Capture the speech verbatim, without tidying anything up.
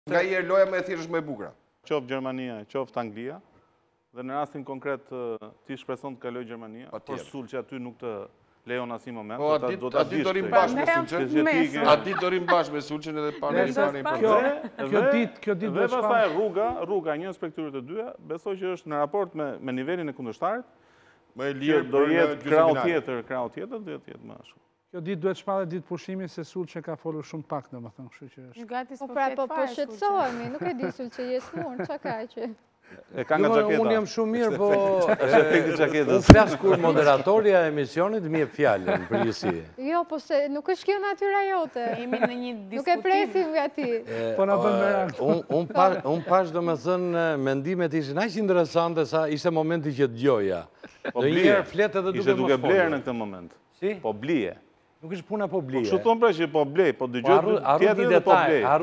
Nga i loja më e thjesht është më e bukur. Qoftë Gjermania, qoftë Anglia, dhe në rastin konkret ti shpreson të kaloj Gjermania, por sul që aty nuk të lejon asnjë moment. Po, a ditë do rim bashkë me Sulçen? A ditë do rim bashkë me Sulçen edhe pa Amerikanin për Kjo ditë, kjo ditë dhe pastaj rruga, rruga një prej këtyre të dyja, besoj që është në raport me me nivelin e kundërshtarit, më e lirë do jetë krau tjetër, krau tjetër do jetë më ashtu. Kjo ditë duhet shpallet ditë pushimi se Sulçe ka folur shumë pak, domethënë, kështu që është. Gati Po pra, po po shqetësohemi, nuk e di Sulçe je smur, çka ka që. E ka nga xhaketa. Unë jam shumë mirë, po unë flas kur moderatorja e emisionit më jep fjalën për përgjithësi. Jo, po se nuk është kjo natyra jote. Jemi në një diskutim. Nuk e presim nga ti. Po na bën merak. Unë pash domethënë mendimet ishin aq interesante sa ishte momenti që dëgjoja. Do një herë flet edhe duke ishte duke bler në këtë moment. Si? Po blije. Nuk është puna po blije. Kështu thon pra që po blej, po dëgjoj tjetër dhe po blej.